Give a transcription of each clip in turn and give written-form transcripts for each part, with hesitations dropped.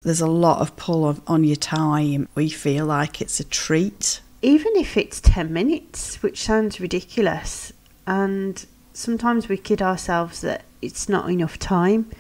there's a lot of pull on your time. We feel like it's a treat. Even if it's 10 minutes, which sounds ridiculous. And sometimes we kid ourselves that it's not enough time.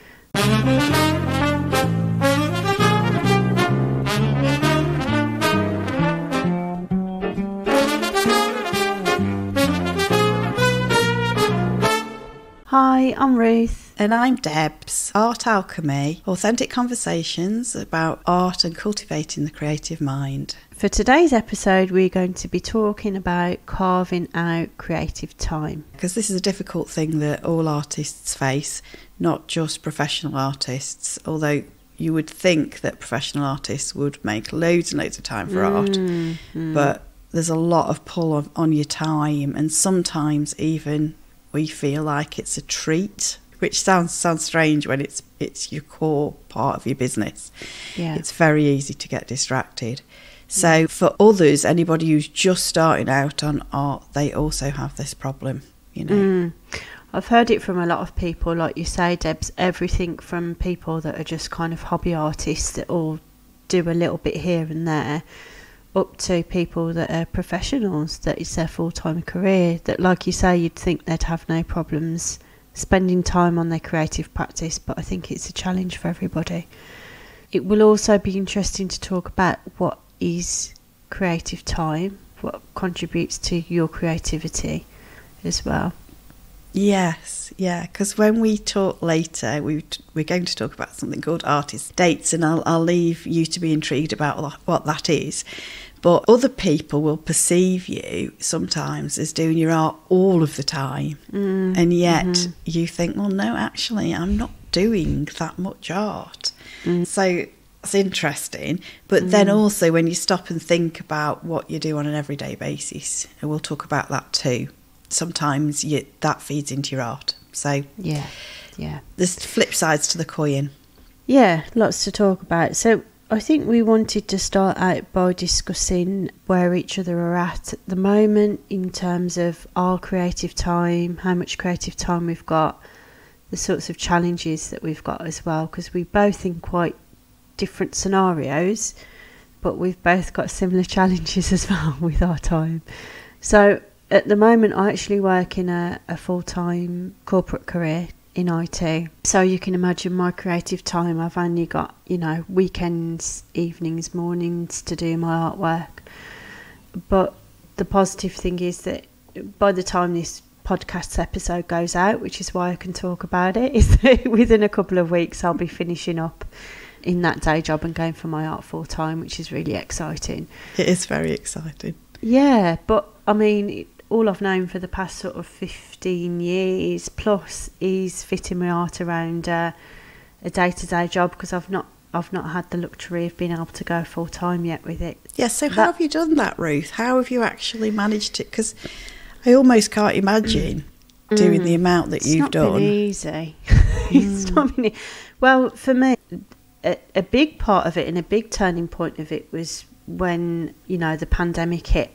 Hi, I'm Ruth. And I'm Debs. Art Alchemy, authentic conversations about art and cultivating the creative mind. For today's episode, we're going to be talking about carving out creative time. Because this is a difficult thing that all artists face, not just professional artists, although you would think that professional artists would make loads and loads of time for art. But there's a lot of pull on your time, and sometimes even we feel like it's a treat, which sounds strange when it's your core part of your business. Yeah. It's very easy to get distracted. So for others, anybody who's just starting out on art, they also have this problem, you know. I've heard it from a lot of people, like you say, Debs, everything from people that are just kind of hobby artists that all do a little bit here and there, up to people that are professionals, that it's their full-time career, that, like you say, you'd think they'd have no problems spending time on their creative practice, but I think it's a challenge for everybody. It will also be interesting to talk about what is creative time, what contributes to your creativity as well. Yes, yeah, because when we talk later, we're going to talk about something called artist dates, and I'll leave you to be intrigued about what that is. But other people will perceive you sometimes as doing your art all of the time, and yet you think, well, no, actually, I'm not doing that much art. So it's interesting. But then also when you stop and think about what you do on an everyday basis, and we'll talk about that too, sometimes that feeds into your art. So yeah, there's flip sides to the coin. Yeah, lots to talk about. So I think we wanted to start out by discussing where each other are at the moment in terms of our creative time, how much creative time we've got, the sorts of challenges that we've got as well, because we're both in quite different scenarios, but we've both got similar challenges as well with our time. So at the moment, I actually work in a full-time corporate career in IT. So you can imagine my creative time. I've only got, weekends, evenings, mornings to do my artwork. But the positive thing is that by the time this podcast episode goes out, which is why I can talk about it, is that within a couple of weeks I'll be finishing up in that day job and going for my art full-time, which is really exciting. It is very exciting. Yeah, but I mean, all I've known for the past sort of 15 years plus is fitting my art around a day-to-day job, because I've not had the luxury of being able to go full-time yet with it. Yeah, so how have you done that, Ruth? How have you actually managed it? Because I almost can't imagine doing the amount that you've done. It's not been easy. It's not been well, for me, a big part of it and a big turning point of it was when, the pandemic hit.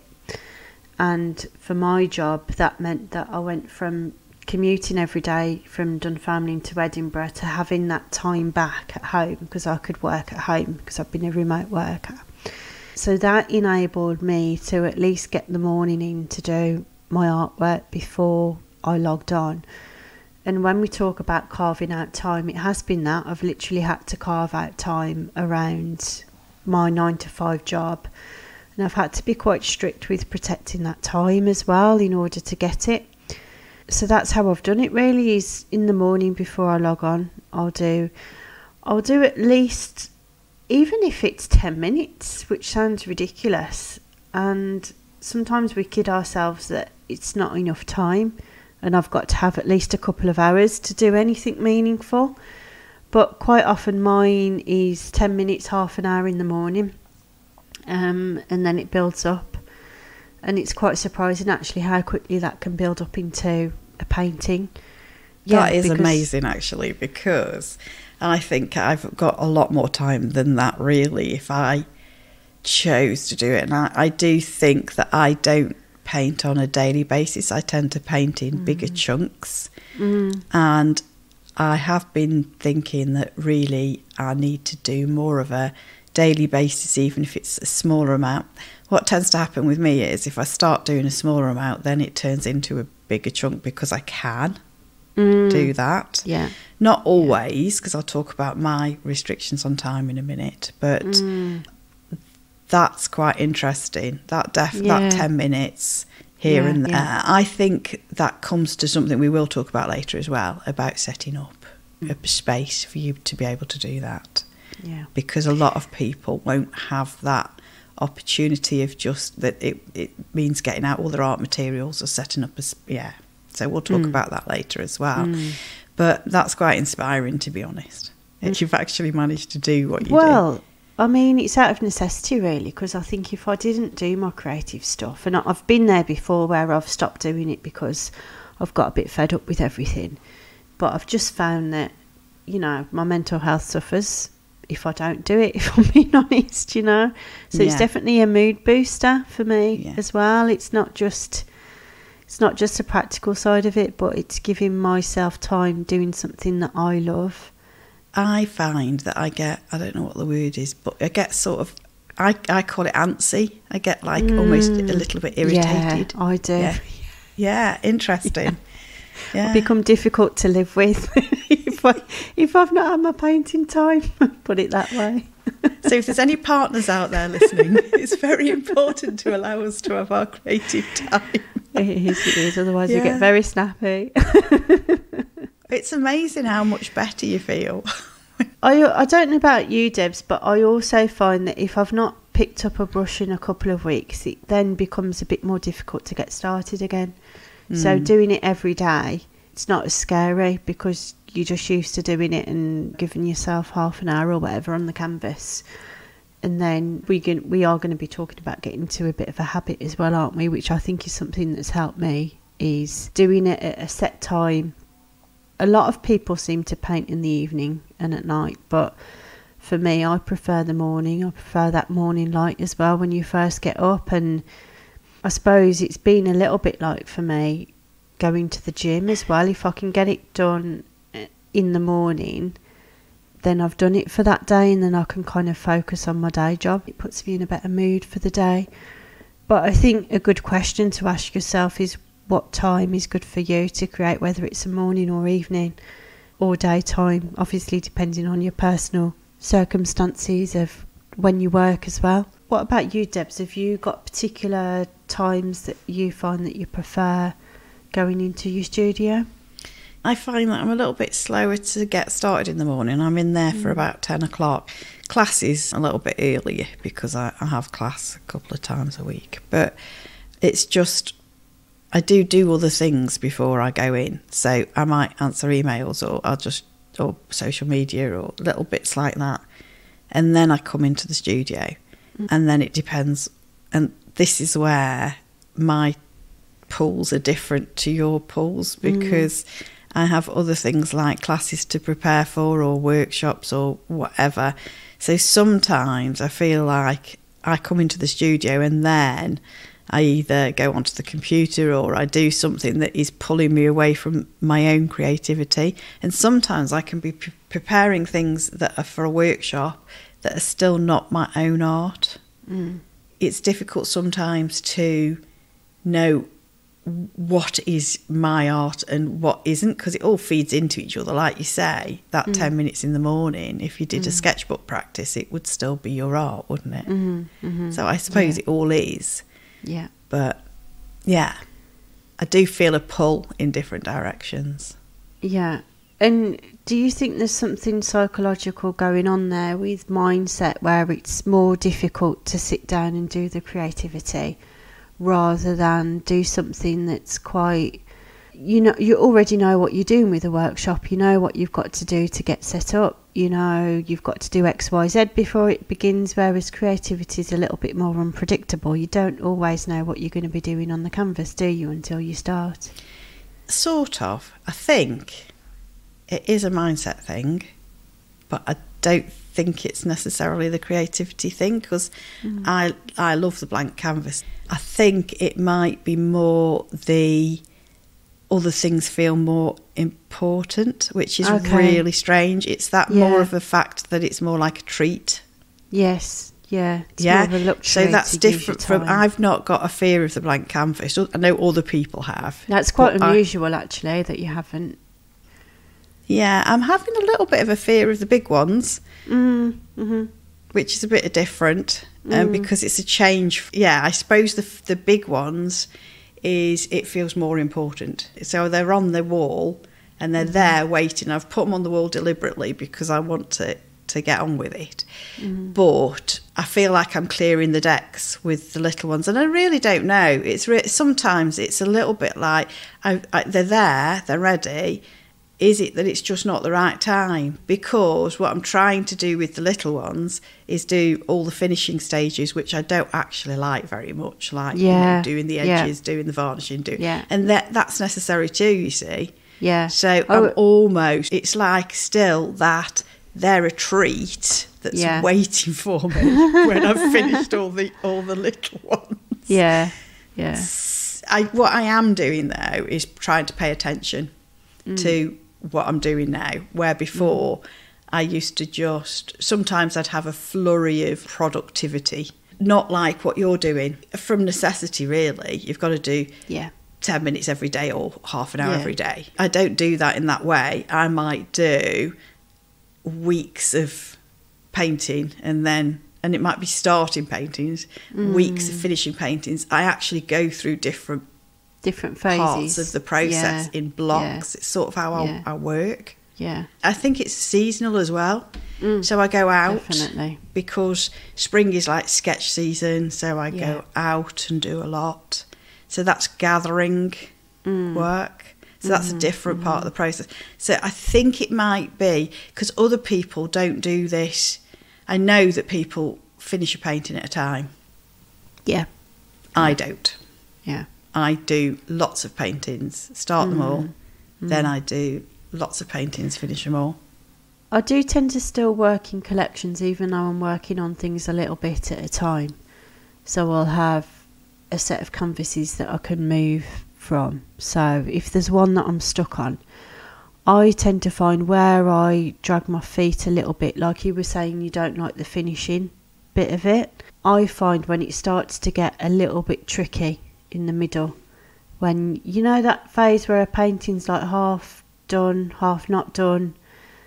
And for my job, that meant that I went from commuting every day from Dunfermline to Edinburgh to having that time back at home, because I could work at home because I've been a remote worker. So that enabled me to at least get the morning in to do my artwork before I logged on. And when we talk about carving out time, it has been that. I've literally had to carve out time around my 9-to-5 job. And I've had to be quite strict with protecting that time as well in order to get it. So that's how I've done it, really, is in the morning before I log on, I'll do at least, even if it's 10 minutes, which sounds ridiculous. And sometimes we kid ourselves that it's not enough time and I've got to have at least a couple of hours to do anything meaningful. But quite often mine is 10 minutes, half an hour in the morning. And then it builds up, and it's quite surprising actually how quickly that can build up into a painting. That is amazing actually, because I think I've got a lot more time than that really if I chose to do it. And I do think that I don't paint on a daily basis. I tend to paint in bigger chunks, and I have been thinking that really I need to do more of a daily basis, even if it's a smaller amount. What tends to happen with me is if I start doing a smaller amount, then it turns into a bigger chunk because I can do that. Yeah. Not always, because I'll talk about my restrictions on time in a minute, but that's quite interesting. That 10 minutes here and there. Yeah. I think that comes to something we will talk about later as well, about setting up a space for you to be able to do that. Yeah. Because a lot of people won't have that opportunity of just that it means getting out all their art materials or setting up so we'll talk about that later as well. But that's quite inspiring, to be honest, that you've actually managed to do what you do. Well, I mean, it's out of necessity, really, because I think if I didn't do my creative stuff, and I've been there before where I've stopped doing it because I've got a bit fed up with everything, but I've just found that, you know, my mental health suffers if I don't do it, if I'm being honest, you know. So it's definitely a mood booster for me as well. It's not just a practical side of it, but it's giving myself time doing something that I love. I find that I don't know what the word is, but I get sort of, I call it antsy. I get like almost a little bit irritated. Yeah, I do. Yeah, interesting. Yeah. I become difficult to live with if I've not had my painting time, put it that way. So if there's any partners out there listening, it's very important to allow us to have our creative time. It is, otherwise you get very snappy. It's amazing how much better you feel. I don't know about you, Debs, but I also find that if I've not picked up a brush in a couple of weeks, it then becomes a bit more difficult to get started again. So doing it every day, it's not as scary because you're just used to doing it and giving yourself half an hour or whatever on the canvas. And then we are going to be talking about getting into a bit of a habit as well, aren't we? Which I think is something that's helped me, is doing it at a set time. A lot of people seem to paint in the evening and at night, but for me, I prefer the morning. I prefer that morning light as well when you first get up. And I suppose it's been a little bit like for me going to the gym as well. If I can get it done in the morning, then I've done it for that day, and then I can kind of focus on my day job. It puts me in a better mood for the day. But I think a good question to ask yourself is, what time is good for you to create, whether it's a morning or evening or daytime, obviously depending on your personal circumstances of when you work as well. What about you, Debs? Have you got particular times that you find that you prefer going into your studio? I find that I'm a little bit slower to get started in the morning. I'm in there for about 10 o'clock. Class is a little bit earlier because I have class a couple of times a week. But it's just, I do other things before I go in. So I might answer emails or social media or little bits like that. And then I come into the studio. And then it depends. And this is where my pools are different to your pools, because I have other things like classes to prepare for or workshops or whatever. So sometimes I feel like I come into the studio and then I either go onto the computer or I do something that is pulling me away from my own creativity. And sometimes I can be preparing things that are for a workshop that are still not my own art. It's difficult sometimes to know what is my art and what isn't, because it all feeds into each other. Like you say, that 10 minutes in the morning, if you did a sketchbook practice, it would still be your art, wouldn't it? So I suppose it all is. Yeah. But yeah, I do feel a pull in different directions. Yeah. And do you think there's something psychological going on there with mindset, where it's more difficult to sit down and do the creativity rather than do something that's quite, you already know what you're doing with a workshop, you know what you've got to do to get set up, you've got to do X, Y, Z before it begins, whereas creativity is a little bit more unpredictable. You don't always know what you're going to be doing on the canvas, do you, until you start? Sort of. I think it is a mindset thing, but I don't think it's necessarily the creativity thing, because I love the blank canvas. I think it might be more the other things feel more important, which is Okay. really strange. It's that more of a fact that it's more like a treat. Yes. Yeah. It's Yeah, more of a luxury so that's to use your different from. time. I've not got a fear of the blank canvas. I know other people have. That's quite but unusual, actually, that you haven't. Yeah, I'm having a little bit of a fear of the big ones, Mm-hmm. which is a bit different, because it's a change. Yeah, I suppose the big ones is it feels more important. So they're on the wall and they're there waiting. I've put them on the wall deliberately because I want to get on with it. But I feel like I'm clearing the decks with the little ones, and I really don't know. It's sometimes it's a little bit like they're there, they're ready. Is it that it's just not the right time? Because what I'm trying to do with the little ones is do all the finishing stages, which I don't actually like very much, like doing the edges, doing the varnishing, and that's necessary too, you see. Yeah. So I'm almost, it's like still that they're a treat that's waiting for me when I've finished all the little ones. Yeah, yeah. What I am doing though is trying to pay attention to what I'm doing now, where before I used to sometimes I'd have a flurry of productivity, not like what you're doing, from necessity really. You've got to do 10 minutes every day or half an hour every day. I don't do that in that way. I might do weeks of painting and it might be starting paintings, weeks of finishing paintings. I actually go through different phases, parts of the process in blocks. It's sort of how I work. Yeah. I think it's seasonal as well. So I go out definitely, because spring is like sketch season, so I go out and do a lot. So that's gathering work. So that's a different part of the process. So I think it might be because other people don't do this. I know that people finish a painting at a time. Yeah. I don't. Yeah. I do lots of paintings, start them all, then I do lots of paintings, finish them all. I do tend to still work in collections, even though I'm working on things a little bit at a time. So I'll have a set of canvases that I can move from. So if there's one that I'm stuck on, I tend to find where I drag my feet a little bit, like you were saying you don't like the finishing bit of it. I find when it starts to get a little bit tricky in the middle, when you know that phase where a painting's like half done, half not done,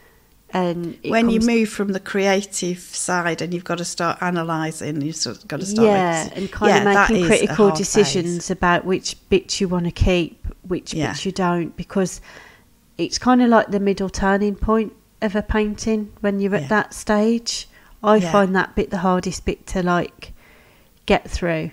and when you move from the creative side and you've got to start analysing, you've sort of got to start and kind of making critical decisions about which bits you want to keep, which bits you don't, because it's kind of like the middle turning point of a painting when you're at that stage. I find that bit the hardest bit to like get through.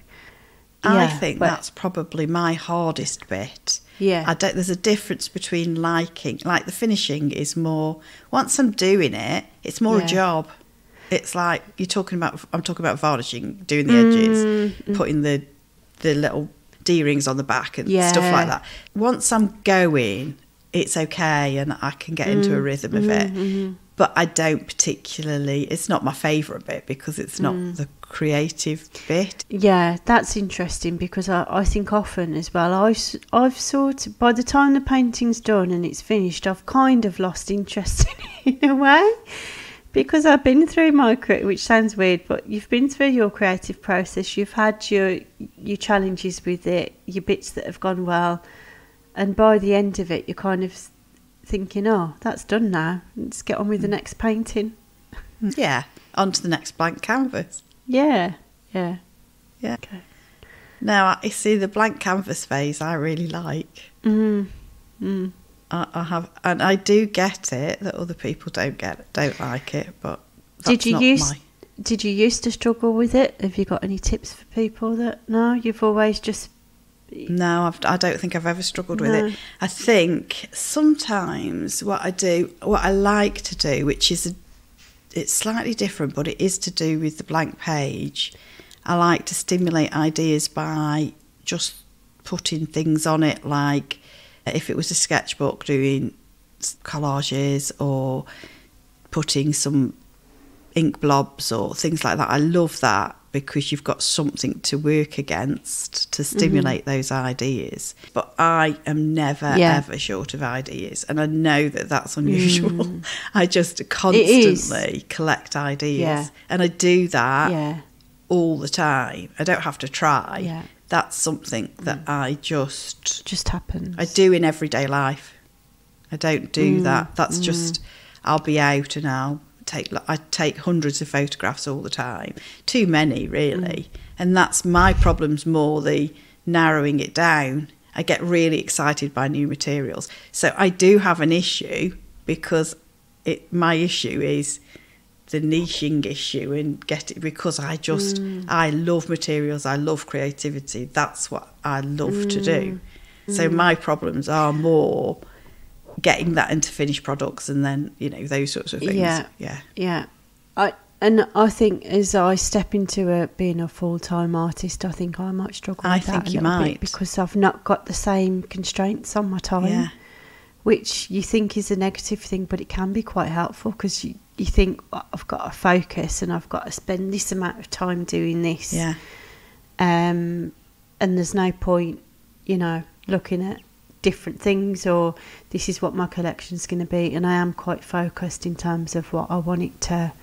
I think that's probably my hardest bit. Yeah. There's a difference between liking, like the finishing is more, once I'm doing it, it's more a job. It's like I'm talking about varnishing, doing the edges, putting the little D-rings on the back and stuff like that. Once I'm going, it's okay and I can get into a rhythm of it. But I don't particularly, it's not my favourite bit because it's not the creative bit. Yeah, that's interesting because I think often as well, I've sort of, by the time the painting's done and it's finished, I've kind of lost interest in it in a way, because I've been through which sounds weird, but you've been through your creative process, you've had your challenges with it, your bits that have gone well, and by the end of it, you're kind of thinking, oh, that's done now, let's get on with the next painting. Yeah, on to the next blank canvas. Yeah. Okay. Now, I see the blank canvas phase I really like. I have, and I do get it that other people don't like it, but that's Did you used to struggle with it? Have you got any tips for people that, no, you've always just... No, I don't think I've ever struggled with it. I think sometimes what I like to do, which is it's slightly different, but it is to do with the blank page. I like to stimulate ideas by just putting things on it, like if it was a sketchbook, doing collages or putting some ink blobs or things like that. I love that because you've got something to work against to stimulate those ideas. But I am never, ever short of ideas. And I know that that's unusual. I just constantly collect ideas. Yeah. And I do that all the time. I don't have to try. Yeah. That's something that I just happens. I do in everyday life. I don't do that. That's just, I'll be out and I take hundreds of photographs all the time. Too many, really. And that's my problem's more the narrowing it down. I get really excited by new materials. So I do have an issue because my issue is the niching issue and because I love materials, I love creativity. That's what I love to do. So my problems are more getting that into finished products and then, those sorts of things. Yeah. I think as I step into being a full-time artist, I think I might struggle with that a little bit because I've not got the same constraints on my time, which you think is a negative thing, but it can be quite helpful because you think, I've got to focus and I've got to spend this amount of time doing this. Yeah. And there's no point, looking at different things or this is what my collection's going to be, and I am quite focused in terms of what I want it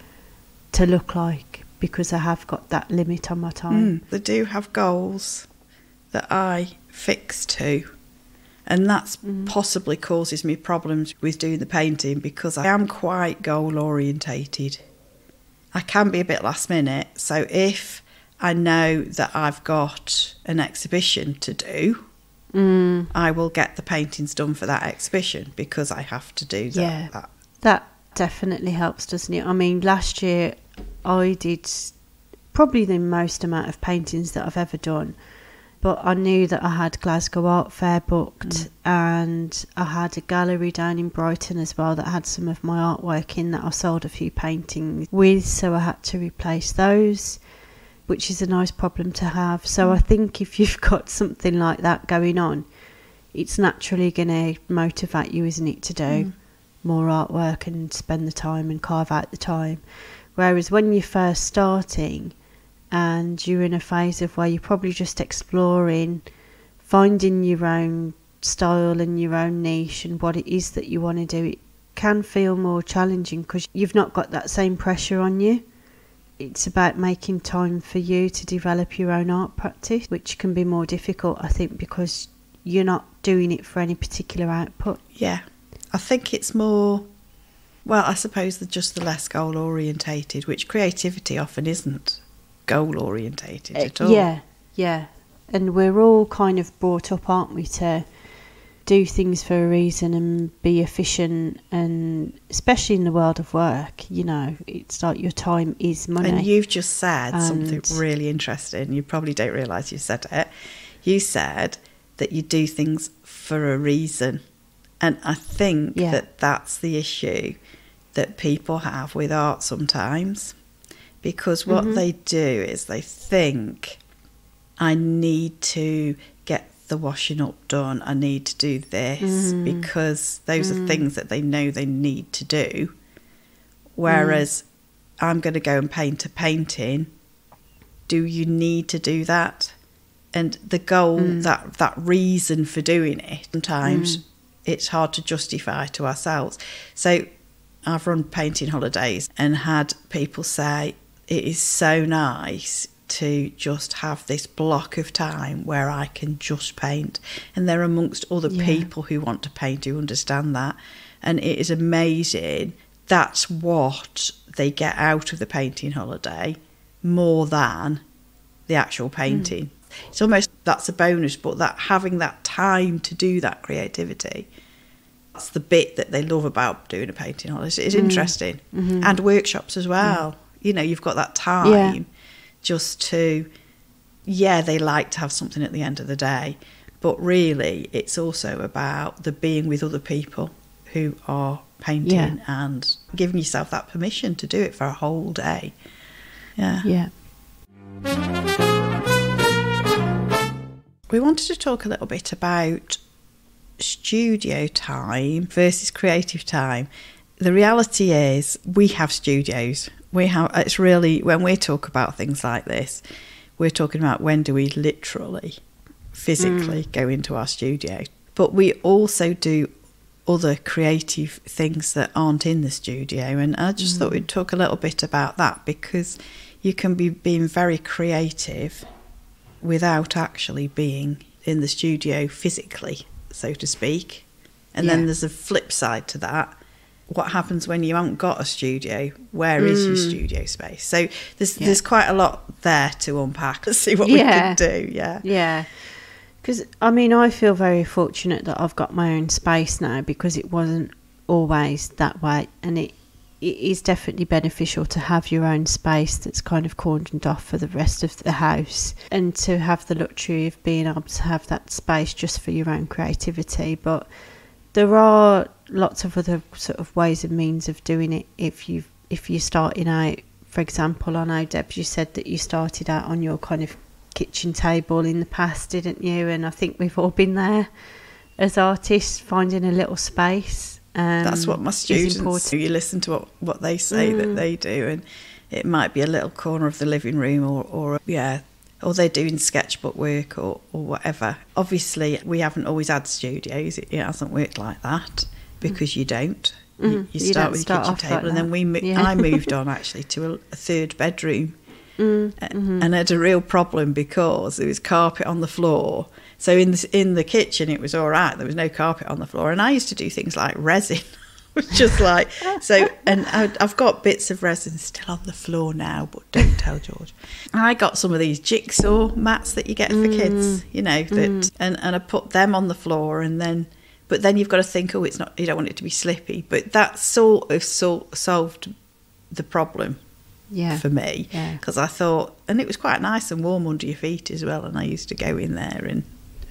to look like because I have got that limit on my time. They do have goals that I fix to, and that's possibly causes me problems with doing the painting because I am quite goal orientated. I can be a bit last minute, so if I know that I've got an exhibition to do, I will get the paintings done for that exhibition because I have to do that. Yeah, that definitely helps, doesn't it? I mean, last year I did probably the most amount of paintings that I've ever done, but I knew that I had Glasgow Art Fair booked and I had a gallery down in Brighton as well that had some of my artwork in that I sold a few paintings with, so I had to replace those, which is a nice problem to have. So I think if you've got something like that going on, it's naturally going to motivate you, isn't it, to do more artwork and spend the time and carve out the time. Whereas when you're first starting and you're in a phase of where you're probably just exploring, finding your own style and your own niche and what it is that you want to do, it can feel more challenging because you've not got that same pressure on you. It's about making time for you to develop your own art practice, which can be more difficult, I think, because you're not doing it for any particular output. Yeah, I think it's more, well, I suppose just the less goal orientated, which creativity often isn't goal orientated at all. Yeah. And we're all kind of brought up, aren't we, to do things for a reason and be efficient, and especially in the world of work, it's like your time is money. And you've just said something really interesting. You probably don't realise you said it. You said that you do things for a reason. And I think that that's the issue that people have with art sometimes, because what they do is they think, I need to get the washing up done, I need to do this, because those are things that they know they need to do. Whereas I'm going to go and paint a painting. Do you need to do that? And the goal, that reason for doing it, sometimes it's hard to justify to ourselves. So I've run painting holidays and had people say, it is so nice to just have this block of time where I can just paint. And they're amongst other people who want to paint, who understand that. And it is amazing. That's what they get out of the painting holiday more than the actual painting. It's almost, that's a bonus, but that having that time to do that creativity, that's the bit that they love about doing a painting holiday. It's interesting. And workshops as well. You've got that time just to, they like to have something at the end of the day, but really it's also about the being with other people who are painting and giving yourself that permission to do it for a whole day. We wanted to talk a little bit about studio time versus creative time. The reality is we have studios. it's really, when we talk about things like this, we're talking about when do we literally, physically go into our studio. But we also do other creative things that aren't in the studio, and I just thought we'd talk a little bit about that, because you can be being very creative without actually being in the studio physically, so to speak. And then there's a flip side to that. What happens when you haven't got a studio? Where is your studio space? So there's quite a lot there to unpack. Let's see what we can do. Yeah. Because, I mean, I feel very fortunate that I've got my own space now, because it wasn't always that way. And it is definitely beneficial to have your own space that's kind of cordoned off for the rest of the house, and to have the luxury of being able to have that space just for your own creativity. But there are lots of other sort of ways and means of doing it if you're starting out. For example, I know, Deb, you said that you started out on your kind of kitchen table in the past, didn't you? And I think we've all been there as artists, finding a little space. That's what my students do. You listen to what they say that they do, and it might be a little corner of the living room, or they're doing sketchbook work or whatever. Obviously, we haven't always had studios. It hasn't worked like that, because you don't. You start with a kitchen table, and then I moved on actually to a third bedroom. And had a real problem because there was carpet on the floor. So in the kitchen it was all right, there was no carpet on the floor, and I used to do things like resin. Just like so, and I've got bits of resin still on the floor now, but don't tell George. I got some of these jigsaw mats that you get for kids, you know, that and I put them on the floor, but then you've got to think, it's not, you don't want it to be slippy, but that sort of solved the problem. For me, because I thought, and it was quite nice and warm under your feet as well, and I used to go in there and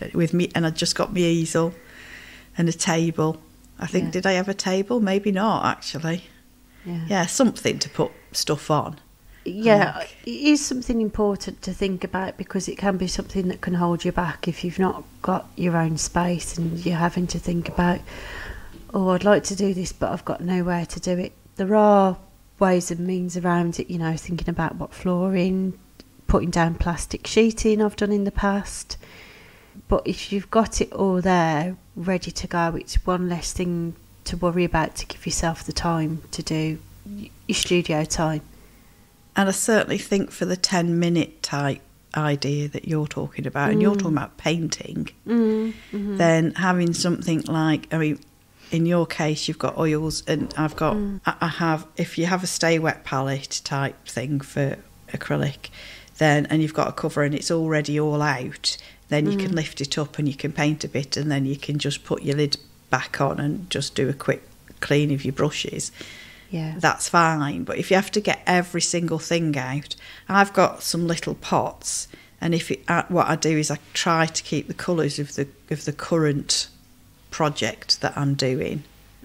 I just got my easel and a table. I think, did I have a table? Maybe not, actually. Something to put stuff on. It is something important to think about, because it can be something that can hold you back if you've not got your own space and you're having to think about, I'd like to do this but I've got nowhere to do it. There are ways and means around it, you know, thinking about what flooring, putting down plastic sheeting I've done in the past. But if you've got it all there ready to go, it's one less thing to worry about, to give yourself the time to do your studio time. And I certainly think for the 10-minute type idea that you're talking about, and you're talking about painting, then having something like, I mean, in your case, you've got oils, and I've got, I have, if you have a stay wet palette type thing for acrylic, then, and you've got a cover and it's already all out, then you can lift it up and you can paint a bit, and then you can just put your lid back on and just do a quick clean of your brushes. That's fine. But if you have to get every single thing out, I've got some little pots, and what I do is I try to keep the colours of the current project that I'm doing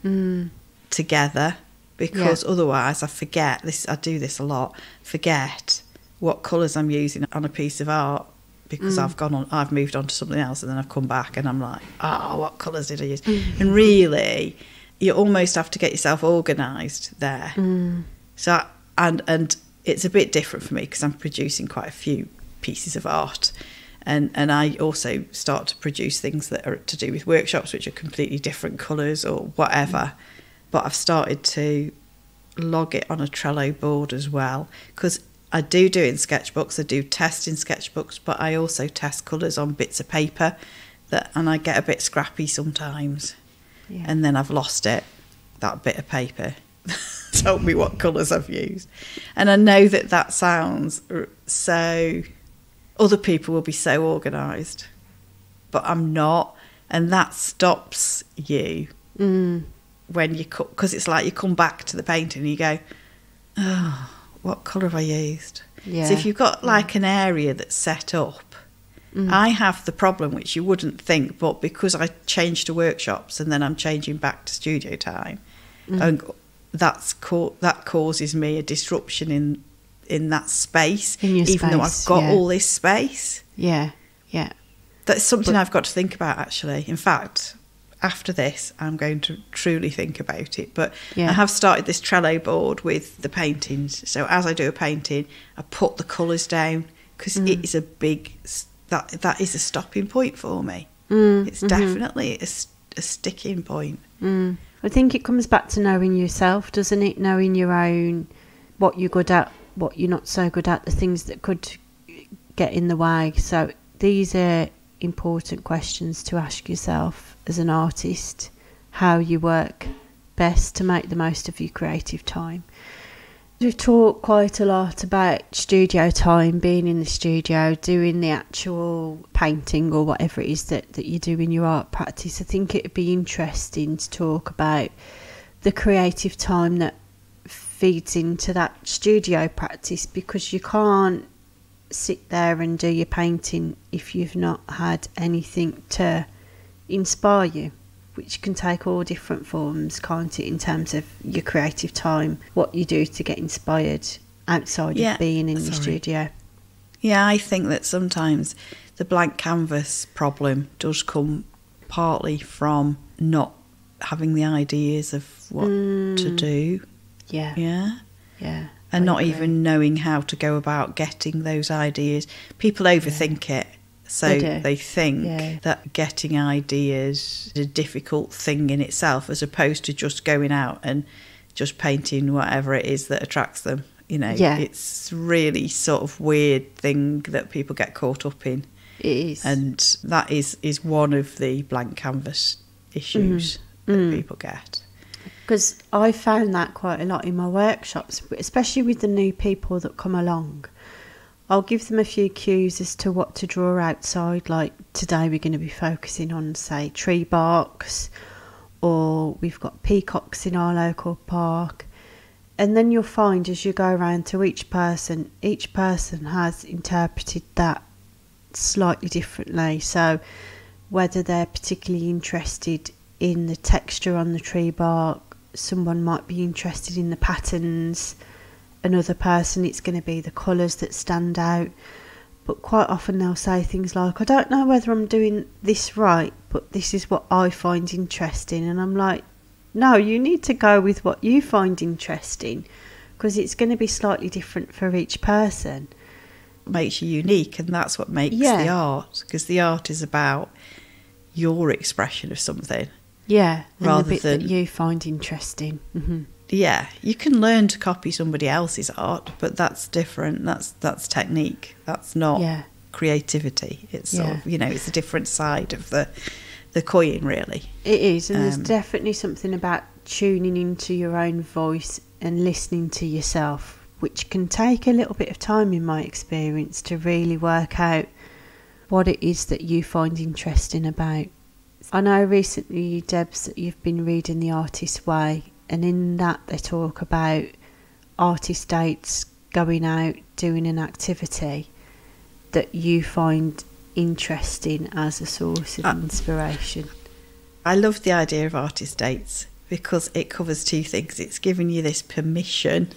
together, because otherwise I forget this. I do this a lot, forget what colours I'm using on a piece of art, because I've moved on to something else, and then I've come back and I'm like, what colours did I use? And really, you almost have to get yourself organised there. So and it's a bit different for me, because I'm producing quite a few pieces of art. And I also start to produce things that are to do with workshops, which are completely different colours or whatever. But I've started to log it on a Trello board as well, because I do in sketchbooks. I do test in sketchbooks, but I also test colours on bits of paper, and I get a bit scrappy sometimes. And then I've lost it, that bit of paper. Told me what colours I've used. And I know that sounds so... Other people will be so organised, but I'm not, and that stops you when you because it's like you come back to the painting and you go, what colour have I used? So if you've got like an area that's set up, I have the problem, which you wouldn't think, but because I change to workshops and then I'm changing back to studio time, and that causes me a disruption in that space, even though I've got all this space. That's something I've got to think about, actually. In fact, after this, I'm going to truly think about it. But Yeah. I have started this Trello board with the paintings. So as I do a painting, I put the colours down, because it is a big, that is a stopping point for me. It's definitely a sticking point. I think it comes back to knowing yourself, doesn't it? Knowing your own, what you're good at, what you're not so good at, the things that could get in the way. So these are important questions to ask yourself as an artist, how you work best to make the most of your creative time. We've talked quite a lot about studio time, being in the studio, doing the actual painting or whatever it is that you do in your art practice. I think it would be interesting to talk about the creative time that feeds into that studio practice, because you can't sit there and do your painting if you've not had anything to inspire you, which can take all different forms, can't it, in terms of your creative time, what you do to get inspired outside of being in the studio. Yeah, I think that sometimes the blank canvas problem does come partly from not having the ideas of what to do. Yeah. And not even knowing how to go about getting those ideas. People overthink it. So they think that getting ideas is a difficult thing in itself, as opposed to just going out and just painting whatever it is that attracts them. You know, it's really sort of weird thing that people get caught up in. It is. And that is one of the blank canvas issues that people get. Because I found that quite a lot in my workshops, especially with the new people that come along. I'll give them a few cues as to what to draw outside. Like today we're going to be focusing on, say, tree barks, or we've got peacocks in our local park. And then you'll find as you go around to each person has interpreted that slightly differently. So whether they're particularly interested in the texture on the tree bark, someone might be interested in the patterns, another person it's going to be the colours that stand out. But quite often they'll say things like, I don't know whether I'm doing this right, but this is what I find interesting. And I'm like, no, you need to go with what you find interesting, because it's going to be slightly different for each person. It makes you unique, and that's what makes the art, because the art is about your expression of something. Yeah, and rather the bit than that you find interesting. Yeah, you can learn to copy somebody else's art, but that's different. That's technique. That's not creativity. It's sort of, it's a different side of the coin, really. It is, and there's definitely something about tuning into your own voice and listening to yourself, which can take a little bit of time, in my experience, to really work out what it is that you find interesting about. I know recently, Debs, that you've been reading The Artist's Way, and in that they talk about artist dates, going out, doing an activity that you find interesting as a source of inspiration. I love the idea of artist dates because it covers two things. It's giving you this permission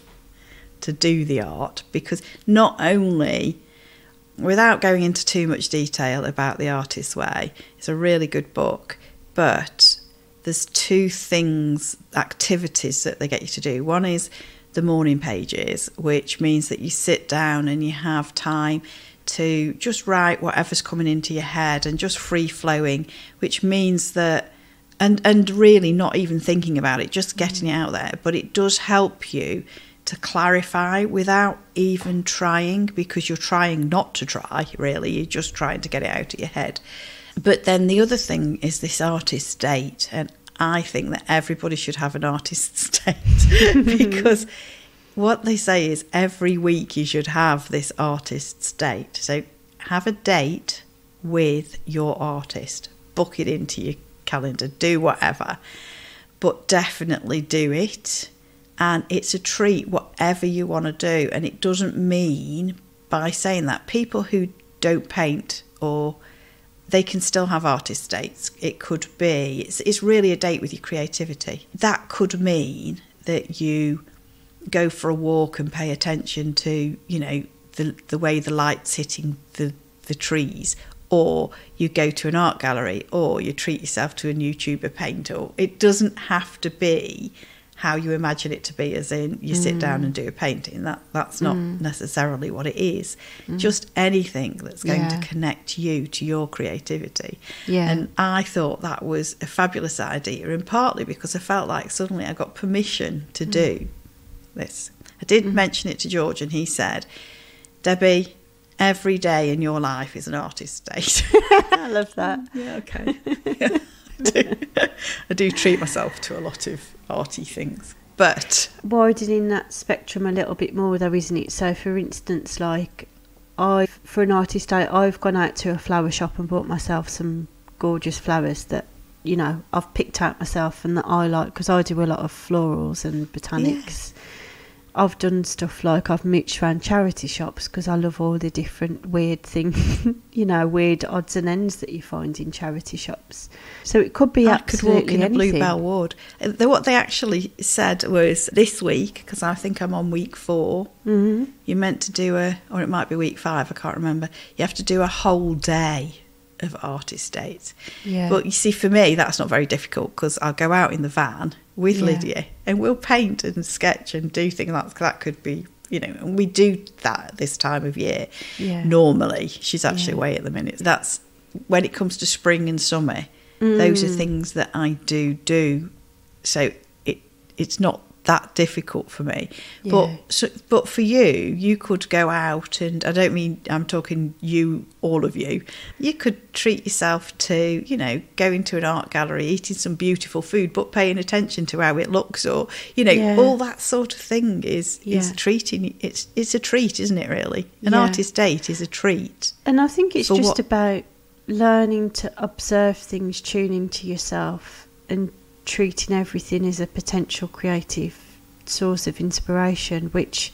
to do the art, because not only, without going into too much detail about The Artist's Way, it's a really good book, but there's two things, activities that they get you to do. One is the morning pages, which means that you sit down and you have time to just write whatever's coming into your head and just free flowing, which means that, and really not even thinking about it, just getting it out there. But it does help you to clarify without even trying, because you're trying not to try, really. You're just trying to get it out of your head. But then the other thing is this artist's date, and I think that everybody should have an artist's date because what they say is every week you should have this artist's date. So have a date with your artist, book it into your calendar, do whatever, but definitely do it. And it's a treat, whatever you want to do. And it doesn't mean, by saying that, people who don't paint, or they can still have artist dates. It could be, it's really a date with your creativity. That could mean that you go for a walk and pay attention to, the way the light's hitting the trees. or you go to an art gallery, or you treat yourself to a new tube of paint. Or it doesn't have to be how you imagine it to be, as in you sit down and do a painting. That's not necessarily what it is. Just anything that's going to connect you to your creativity. And I thought that was a fabulous idea, and partly because I felt like suddenly I got permission to do this. I did mention it to George, and he said, Debbie, every day in your life is an artist's day. I love that. Yeah, okay. Yeah, I do treat myself to a lot of arty things. But widening that spectrum a little bit more though, isn't it? So for instance, like for an artist day, I've gone out to a flower shop and bought myself some gorgeous flowers that, you know, I've picked out myself and that I like, because I do a lot of florals and botanics. I've done stuff like I've mooched around charity shops because I love all the different weird things, you know, weird odds and ends that you find in charity shops. So it could be absolutely could walk in anything. a Bluebell ward. What they actually said was this week, because I think I'm on week 4, you're meant to do or it might be week 5, I can't remember. You have to do a whole day of artist dates. Yeah. But you see, for me, that's not very difficult, because I'll go out in the van with Lydia and we'll paint and sketch and do things. That could be, you know, and we do that this time of year. Normally, she's actually away at the minute. That's when it comes to spring and summer, those are things that I do. So it's not that difficult for me. But for you could go out, and I don't mean, I'm talking you, all of you could treat yourself to, you know, going to an art gallery, eating some beautiful food, but paying attention to how it looks, or, you know, all that sort of thing is treating. It's a treat, isn't it, really? An artist date is a treat. And I think it's just about learning to observe things, tuning to yourself, and treating everything as a potential creative source of inspiration, which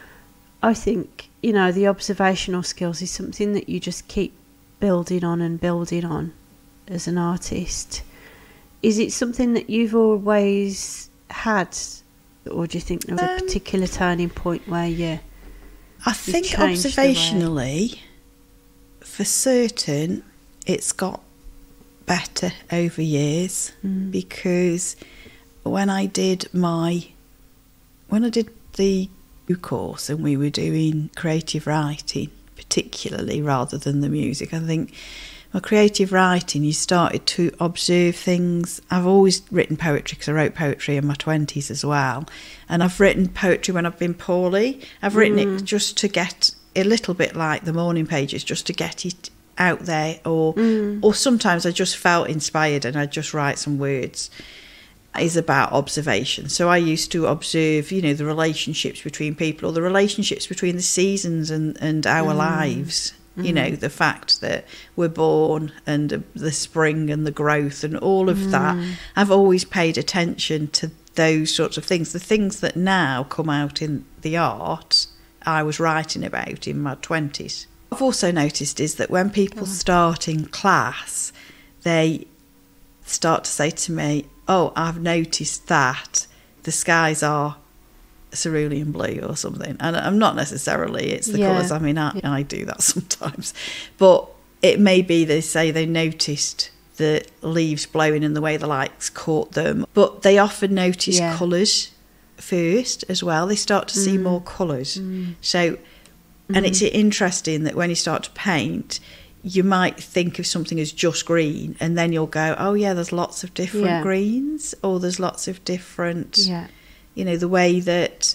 I think, you know, the observational skills is something that you just keep building on as an artist. Is it something that you've always had, or do you think there was a particular turning point where I think observationally, for certain, it's got better over years, because when I did the course and we were doing creative writing particularly rather than the music, I think my creative writing, you started to observe things. I've always written poetry because I wrote poetry in my 20s as well, and I've written poetry when I've been poorly. I've written it just to get a little bit like the morning pages, just to get it out there, or sometimes I just felt inspired and I'd just write some words. Is about observation. So I used to observe, you know, the relationships between people, or the relationships between the seasons and our lives. You know, the fact that we're born, and the spring and the growth and all of that. I've always paid attention to those sorts of things. The things that now come out in the art I was writing about in my 20s. I've also noticed is that when people start in class, they start to say to me, oh, I've noticed that the skies are cerulean blue or something. And I'm not necessarily, it's the colours. I mean, I do that sometimes. But it may be they say they noticed the leaves blowing and the way the lights caught them. But they often notice colours first as well. They start to see more colours. So, and it's interesting that when you start to paint, you might think of something as just green, and then you'll go, oh yeah, there's lots of different greens, or there's lots of different, you know, the way that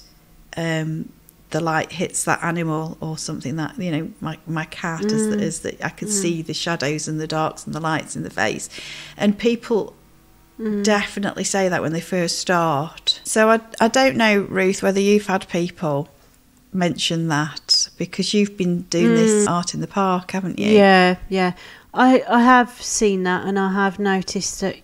the light hits that animal or something, that, you know, my cat is that I can see the shadows and the darks and the lights in the face. And people definitely say that when they first start. So I don't know, Ruth, whether you've had people mention that, because you've been doing this art in the park, haven't you? Yeah. I have seen that, and I have noticed that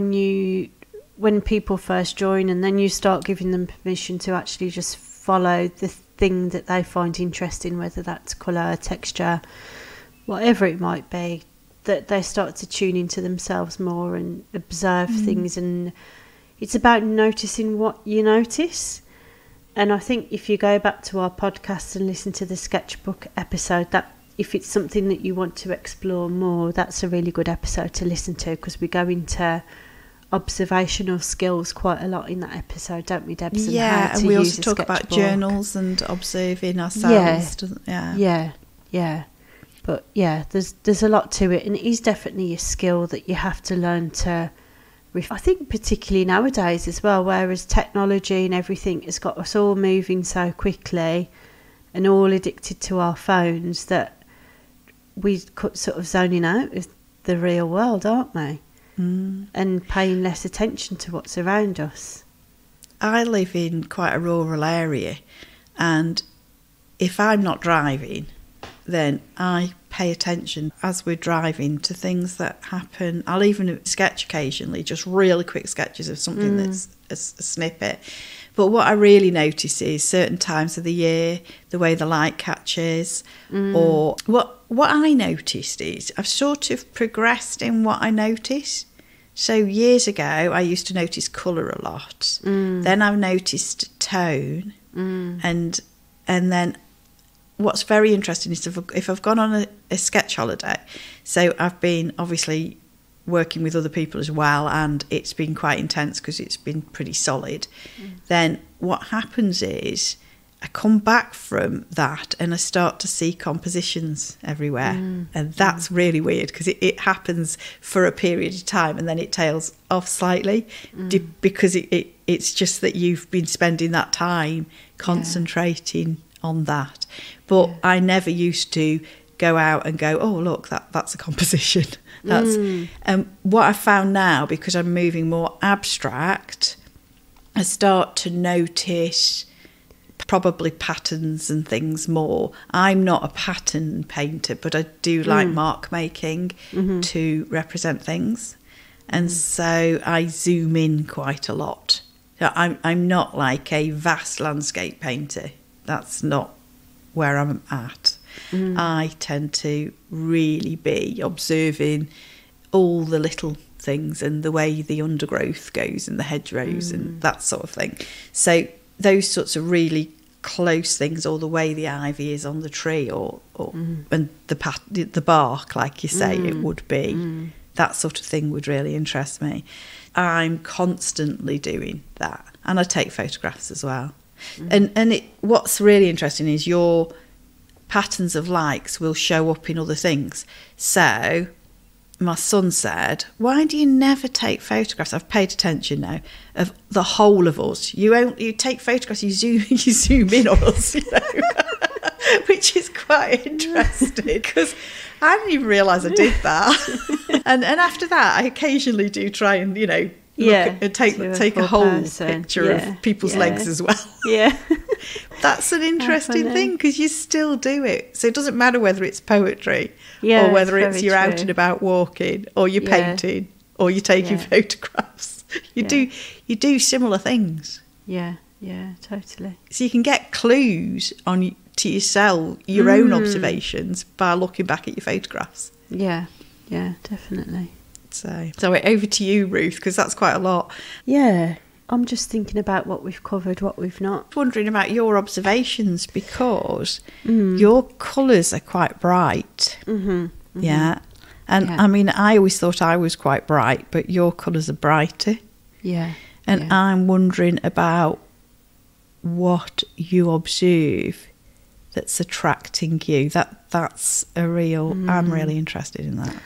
when people first join, and then you start giving them permission to actually just follow the thing that they find interesting, whether that's colour, texture, whatever it might be, that they start to tune into themselves more and observe things. And it's about noticing what you notice. And I think if you go back to our podcast and listen to the sketchbook episode, if it's something that you want to explore more, that's a really good episode to listen to, because we go into observational skills quite a lot in that episode, don't we, Debs? Yeah, and we also talk about journals and observing ourselves. Yeah. But yeah, there's a lot to it, and it is definitely a skill that you have to learn to. I think particularly nowadays as well, whereas technology and everything has got us all moving so quickly and all addicted to our phones, that we sort of zoning out with the real world, aren't we? And paying less attention to what's around us. I live in quite a rural area, and if I'm not driving, then I pay attention as we're driving to things that happen. I'll even sketch occasionally, just really quick sketches of something that's a snippet. But what I really notice is certain times of the year, the way the light catches, or what I noticed is I've sort of progressed in what I notice. So years ago, I used to notice colour a lot. Then I've noticed tone, and then what's very interesting is if I've gone on a sketch holiday, so I've been obviously working with other people as well, and it's been quite intense because it's been pretty solid, then what happens is I come back from that and I start to see compositions everywhere, and that's really weird because it happens for a period of time and then it tails off slightly because it's just that you've been spending that time concentrating on that. But I never used to go out and go, oh look, that's a composition. That's what I found now, because I'm moving more abstract, I start to notice probably patterns and things more. I'm not a pattern painter, but I do like mark making to represent things, and so I zoom in quite a lot. So I'm not like a vast landscape painter. That's not where I'm at. I tend to really be observing all the little things and the way the undergrowth goes and the hedgerows and that sort of thing. So those sorts of really close things, or the way the ivy is on the tree, or and the bark, like you say, it would be, that sort of thing would really interest me. I'm constantly doing that, and I take photographs as well. And what's really interesting is your patterns of likes will show up in other things. So my son said, why do you never take photographs? I've paid attention now, of the whole of us. You take photographs, you zoom in on us, which is quite interesting, because I didn't even realise I did that. and after that, I occasionally do try and, take a whole picture of people's legs as well. Yeah. That's an interesting thing, because you still do it. So it doesn't matter whether it's poetry or whether it's you're out and about walking, or you're painting, or you're taking photographs. You do similar things. Yeah, totally. So you can get clues to yourself, your own observations, by looking back at your photographs. Yeah, definitely. So over to you, Ruth, because that's quite a lot. Yeah, I'm just thinking about what we've covered, what we've not. Wondering about your observations, because your colours are quite bright. Yeah. And I mean, I always thought I was quite bright, but your colours are brighter. Yeah. And I'm wondering about what you observe that's attracting you. That's a real, I'm really interested in that.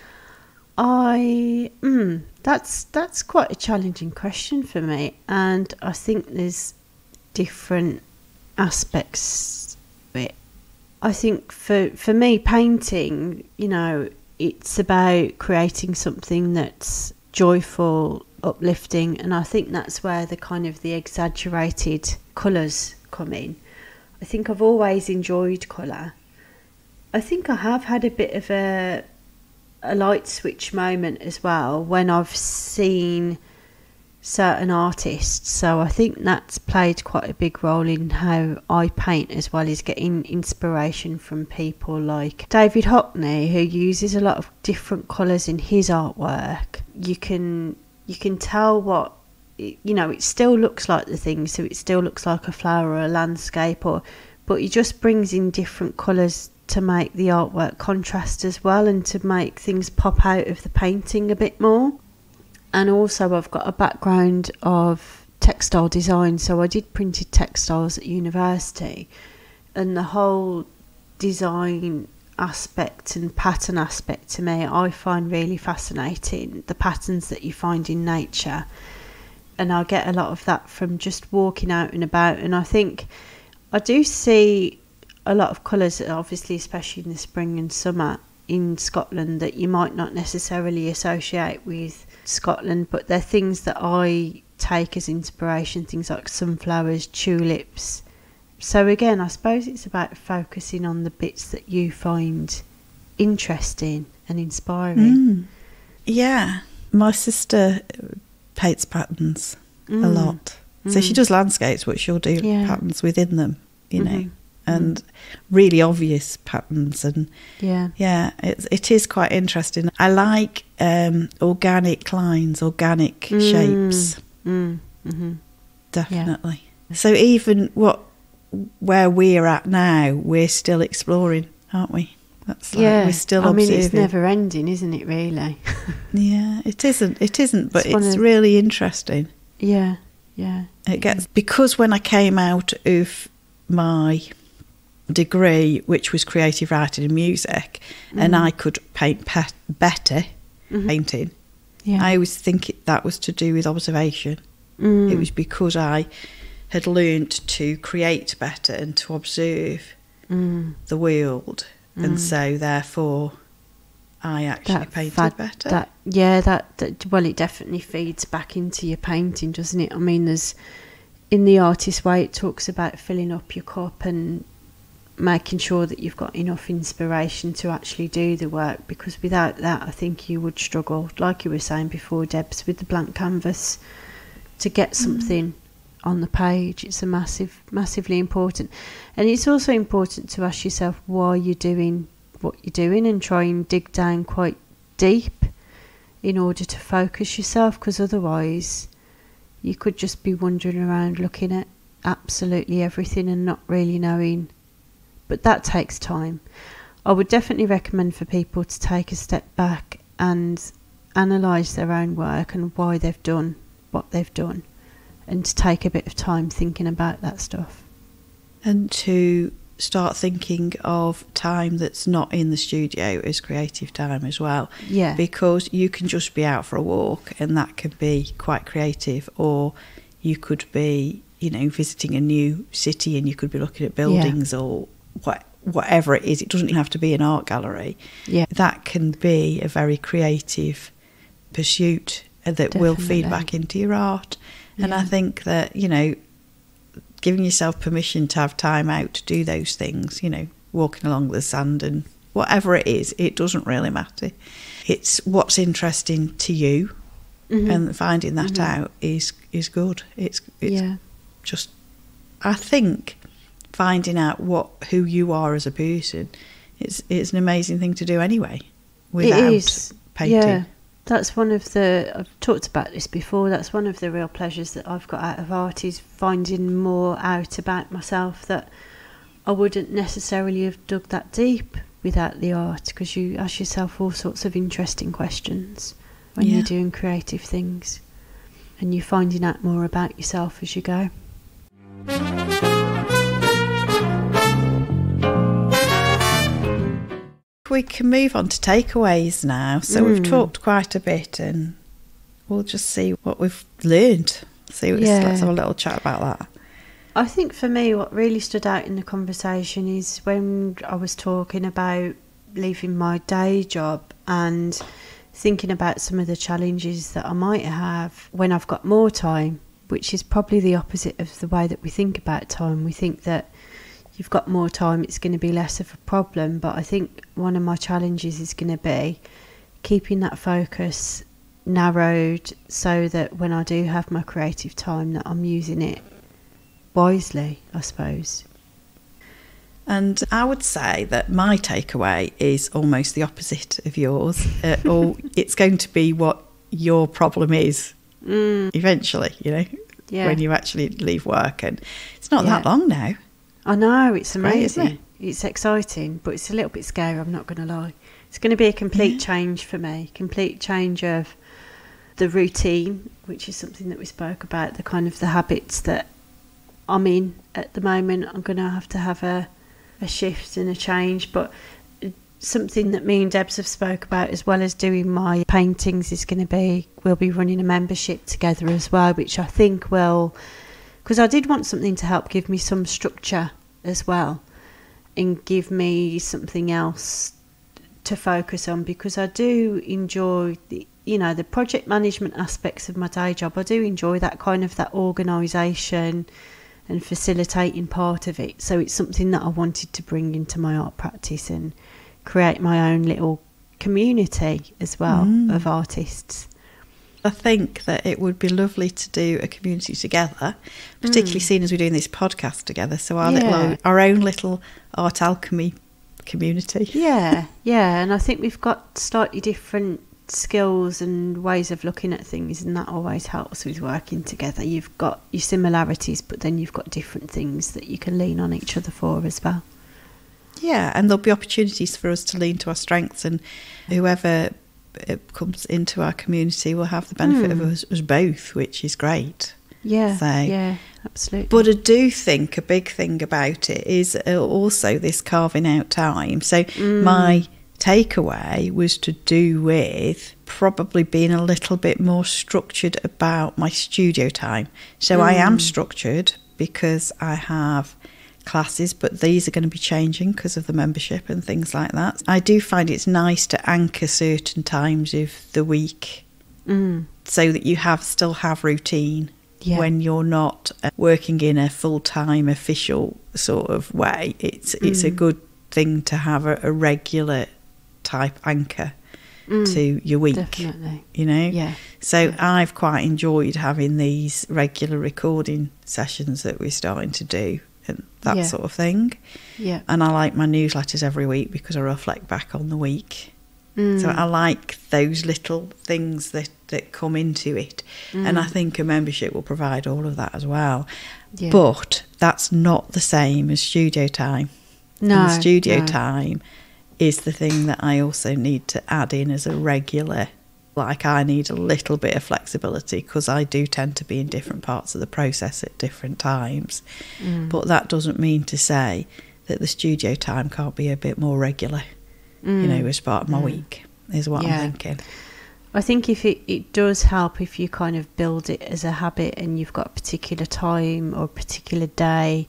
That's quite a challenging question for me, and I think there's different aspects of it. I think for me, painting, it's about creating something that's joyful, uplifting, and I think that's where the exaggerated colours come in. I think I've always enjoyed colour. I think I have had a bit of a light switch moment as well when I've seen certain artists, so I think that's played quite a big role in how I paint, as well as getting inspiration from people like David Hockney, who uses a lot of different colours in his artwork. You can tell what it still looks like the thing, so it still looks like a flower or a landscape, but he just brings in different colours to make the artwork contrast as well, and to make things pop out of the painting a bit more. And also I've got a background of textile design, so I did printed textiles at university, and the whole design aspect and pattern aspect to me I find really fascinating, the patterns that you find in nature. And I get a lot of that from just walking out and about, and I think I do see a lot of colours, obviously especially in the spring and summer in Scotland, that you might not necessarily associate with Scotland, but they're things that I take as inspiration, things like sunflowers, tulips. So again, I suppose it's about focusing on the bits that you find interesting and inspiring. Yeah, my sister paints patterns a lot. So she does landscapes, but she'll do patterns within them, you know, and really obvious patterns. And it is quite interesting. I like organic lines, organic shapes. Definitely. So even where we're at now, we're still exploring, aren't we? That's like we're still observing. It's never ending, isn't it, really? Yeah, it isn't, but it's really interesting. Yeah. It gets, because when I came out of my degree, which was creative writing and music, and I could paint better painting, I always think that was to do with observation. It was because I had learned to create better and to observe the world, and so therefore I actually painted better. Well, it definitely feeds back into your painting, doesn't it? I mean, there's, in The Artist's Way, it talks about filling up your cup and making sure that you've got enough inspiration to actually do the work, because without that I think you would struggle, like you were saying before, Debs, with the blank canvas, to get something on the page. It's massively important. And it's also important to ask yourself why you're doing what you're doing, and try and dig down quite deep in order to focus yourself, because otherwise you could just be wandering around looking at absolutely everything and not really knowing. But that takes time. I would definitely recommend for people to take a step back and analyse their own work and why they've done what they've done, and to take a bit of time thinking about that stuff. And to start thinking of time that's not in the studio as creative time as well. Yeah. Because you can just be out for a walk and that can be quite creative, or you could be, you know, visiting a new city and you could be looking at buildings or whatever it is. It doesn't have to be an art gallery. Yeah. That can be a very creative pursuit that will feed back into your art. And I think that, you know, giving yourself permission to have time out to do those things, you know, walking along the sand and whatever it is, it doesn't really matter. It's what's interesting to you, and finding that out is good. It's just, I think, finding out who you are as a person, it's an amazing thing to do anyway, without painting. Yeah. That's one of the, I've talked about this before, that's one of the real pleasures that I've got out of art, is finding more out about myself that I wouldn't necessarily have dug that deep without the art, because you ask yourself all sorts of interesting questions when you're doing creative things, and you're finding out more about yourself as you go. We can move on to takeaways now. So we've talked quite a bit, and we'll just see what we've learned. Let's have a little chat about that. I think for me, what really stood out in the conversation is when I was talking about leaving my day job and thinking about some of the challenges that I might have when I've got more time, which is probably the opposite of the way that we think about time. We think that you've got more time, it's going to be less of a problem. But I think one of my challenges is going to be keeping that focus narrowed, so that when I do have my creative time, that I'm using it wisely, I suppose. And I would say that my takeaway is almost the opposite of yours. Or it's going to be what your problem is eventually, you know, when you actually leave work. And it's not that long now. I know, it's amazing. Great, isn't it? It's exciting, but it's a little bit scary, I'm not going to lie. It's going to be a complete change for me, complete change of the routine, which is something that we spoke about, the kind of the habits that I'm in at the moment. I'm going to have a shift and a change, but something that me and Debs have spoke about, as well as doing my paintings, is going to be, we'll be running a membership together as well, which I think will, because I did want something to help give me some structure as well and give me something else to focus on, because I do enjoy the project management aspects of my day job. I do enjoy that kind of that organisation and facilitating part of it. So it's something that I wanted to bring into my art practice and create my own little community as well of artists. I think that it would be lovely to do a community together, particularly seeing as we're doing this podcast together. So our own little art alchemy community. Yeah, and I think we've got slightly different skills and ways of looking at things, and that always helps with working together. You've got your similarities, but then you've got different things that you can lean on each other for as well. Yeah, and there'll be opportunities for us to lean to our strengths, and whoever comes into our community will have the benefit of us both, which is great. Yeah, absolutely. But I do think a big thing about it is also this carving out time. So my takeaway was to do with probably being a little bit more structured about my studio time. So I am structured because I have classes, but these are going to be changing because of the membership and things like that. I do find it's nice to anchor certain times of the week so that you still have routine when you're not working in a full-time official sort of way. It's a good thing to have a regular type anchor to your week. Definitely. So I've quite enjoyed having these regular recording sessions that we're starting to do and that sort of thing. And I like my newsletters every week because I reflect back on the week. So I like those little things that come into it. And I think a membership will provide all of that as well. But that's not the same as studio time. And the studio time is the thing that I also need to add in as a regular. Like, I need a little bit of flexibility because I do tend to be in different parts of the process at different times. But that doesn't mean to say that the studio time can't be a bit more regular, as part of my week, is what I'm thinking. I think if it does help if you kind of build it as a habit and you've got a particular time or a particular day.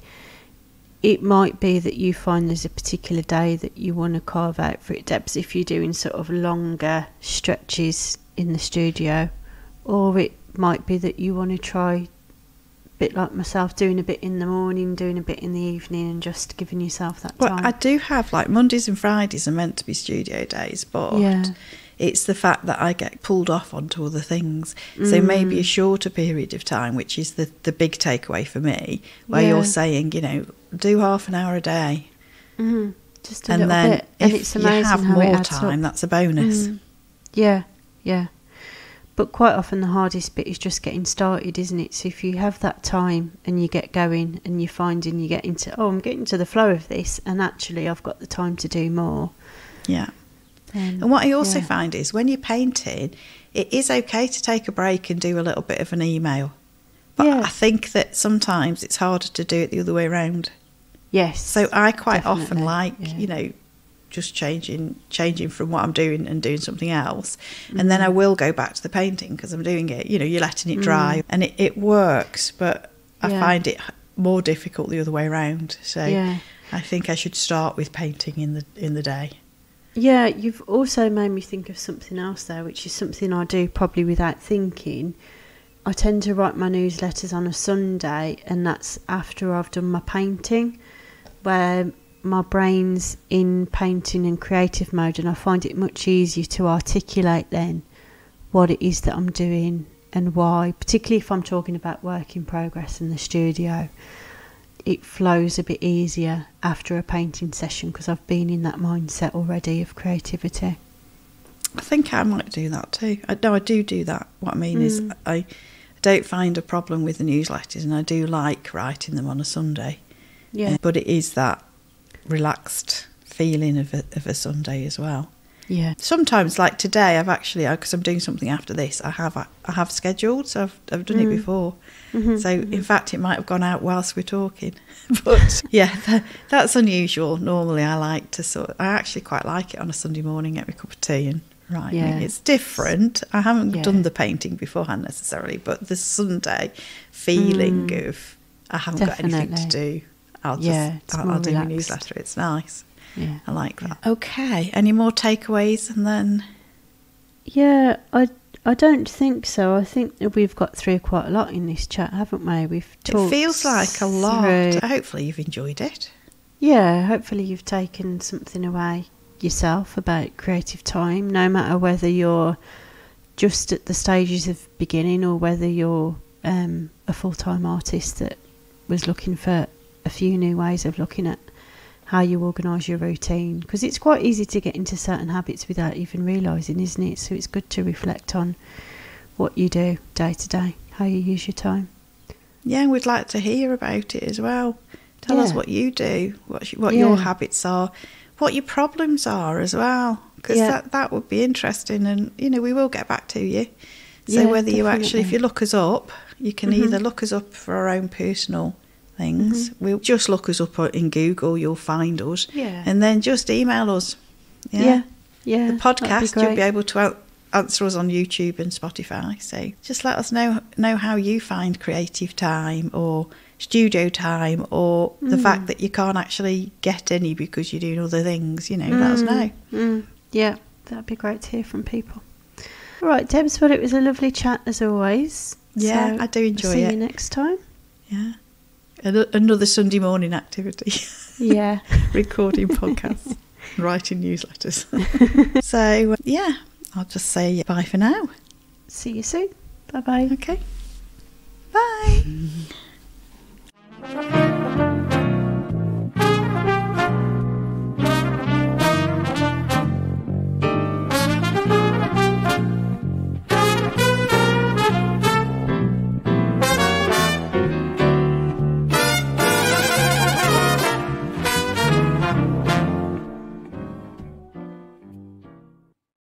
It might be that you find there's a particular day that you want to carve out for it, Debs, if you're doing sort of longer stretches in the studio. Or it might be that you want to try, a bit like myself, doing a bit in the morning, doing a bit in the evening, and just giving yourself that time. Well, I do have, like, Mondays and Fridays are meant to be studio days, but it's the fact that I get pulled off onto other things. So maybe a shorter period of time, which is the big takeaway for me, where you're saying, do half an hour a day. Just a little bit. And it's amazing you have how more it adds time, up. that's a bonus. Yeah. But quite often the hardest bit is just getting started, isn't it? So if you have that time and you get going and you're finding you get into, I'm getting to the flow of this, and actually I've got the time to do more. Yeah. And what I also find is when you're painting, it is okay to take a break and do a little bit of an email. But I think that sometimes it's harder to do it the other way around. Yes. So I quite often like, just changing from what I'm doing and doing something else. And then I will go back to the painting because I'm doing it. You're letting it dry. And it works, but I find it more difficult the other way around. So I think I should start with painting in the day. Yeah, you've also made me think of something else there, which is something I do probably without thinking. I tend to write my newsletters on a Sunday, and that's after I've done my painting, where my brain's in painting and creative mode, and I find it much easier to articulate then what it is that I'm doing and why, particularly if I'm talking about work in progress in the studio. It flows a bit easier after a painting session because I've been in that mindset already of creativity. I think I might do that too. I do that. What I mean is I don't find a problem with the newsletters, and I do like writing them on a Sunday. Yeah. But it is that relaxed feeling of a Sunday as well. Yeah. Sometimes, like today, I've actually, because I'm doing something after this, I have scheduled, so I've done it before. So in fact, it might have gone out whilst we're talking. But yeah, that's unusual. Normally, I actually quite like it on a Sunday morning, get me a cup of tea and write. Yeah. It's different. I haven't done the painting beforehand necessarily, but the Sunday feeling of I haven't got anything to do. I'll do my newsletter. It's nice. Yeah, I like that. Okay, any more takeaways and then? Yeah, I don't think so. I think that we've got through quite a lot in this chat, haven't we? We've talked. It feels like a lot. Hopefully you've enjoyed it. Yeah, hopefully you've taken something away yourself about creative time, no matter whether you're just at the stages of beginning or whether you're a full-time artist that was looking for a few new ways of looking at how you organise your routine, because it's quite easy to get into certain habits without even realising, isn't it? So it's good to reflect on what you do day to day, how you use your time. Yeah, we'd like to hear about it as well. Tell us what you do, what your habits are, what your problems are as well, because that would be interesting, and we will get back to you. So whether you actually, if you look us up, you can either look us up for our own personal things. We'll just look us up in Google, you'll find us, and then just email us. The podcast, you'll be able to answer us on YouTube and Spotify, so just let us know how you find creative time or studio time, or the fact that you can't actually get any because you're doing other things. Let us know. Yeah, that'd be great to hear from people. All right, Debs, well, it was a lovely chat as always. Yeah, so I do enjoy it. See you next time. Yeah. Another Sunday morning activity. Yeah. Recording podcasts, writing newsletters. So, I'll just say bye for now. See you soon. Bye-bye. Okay. Bye.